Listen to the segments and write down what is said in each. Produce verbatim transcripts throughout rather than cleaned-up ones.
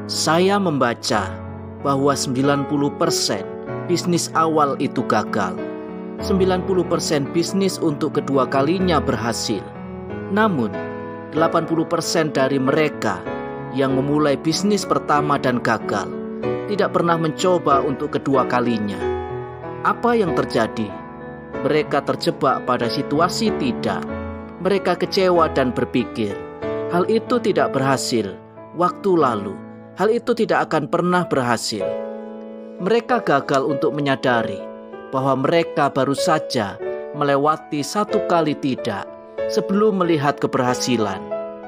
Saya membaca bahwa sembilan puluh persen bisnis awal itu gagal. sembilan puluh persen bisnis untuk kedua kalinya berhasil. Namun, delapan puluh persen dari mereka yang memulai bisnis pertama dan gagal tidak pernah mencoba untuk kedua kalinya. Apa yang terjadi? Mereka terjebak pada situasi tidak. Mereka kecewa dan berpikir, hal itu tidak berhasil. Waktu lalu, hal itu tidak akan pernah berhasil. Mereka gagal untuk menyadari bahwa mereka baru saja melewati satu kali tidak sebelum melihat keberhasilan.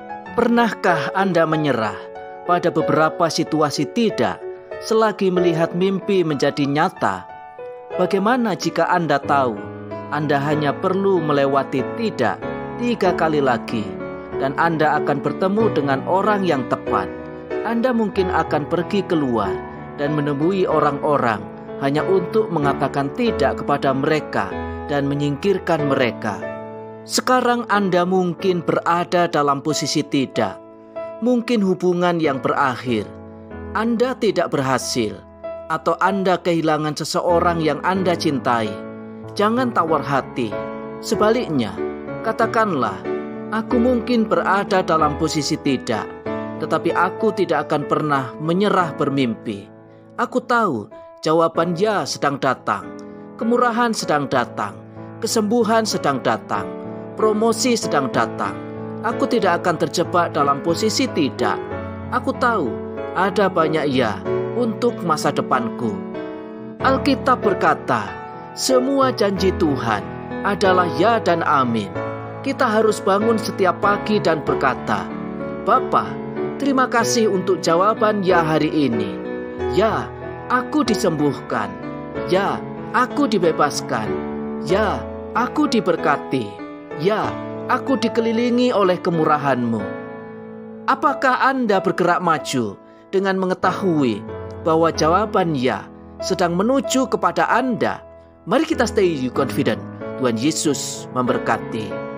Pernahkah Anda menyerah pada beberapa situasi tidak selagi melihat mimpi menjadi nyata? Bagaimana jika Anda tahu Anda hanya perlu melewati tidak tiga kali lagi dan Anda akan bertemu dengan orang yang tepat? Anda mungkin akan pergi keluar dan menemui orang-orang hanya untuk mengatakan tidak kepada mereka dan menyingkirkan mereka. Sekarang Anda mungkin berada dalam posisi tidak. Mungkin hubungan yang berakhir. Anda tidak berhasil, atau Anda kehilangan seseorang yang Anda cintai. Jangan tawar hati. Sebaliknya, katakanlah, aku mungkin berada dalam posisi tidak, tetapi aku tidak akan pernah menyerah bermimpi. Aku tahu jawaban ya sedang datang, kemurahan sedang datang, kesembuhan sedang datang, promosi sedang datang. Aku tidak akan terjebak dalam posisi tidak. Aku tahu ada banyak ya untuk masa depanku. Alkitab berkata, semua janji Tuhan adalah ya dan amin. Kita harus bangun setiap pagi dan berkata, Bapa, terima kasih untuk jawaban ya hari ini. Ya, aku disembuhkan. Ya, aku dibebaskan. Ya, aku diberkati. Ya, aku dikelilingi oleh kemurahan-Mu. Apakah Anda bergerak maju dengan mengetahui bahwa jawaban ya sedang menuju kepada Anda? Mari kita stay confident. Tuhan Yesus memberkati.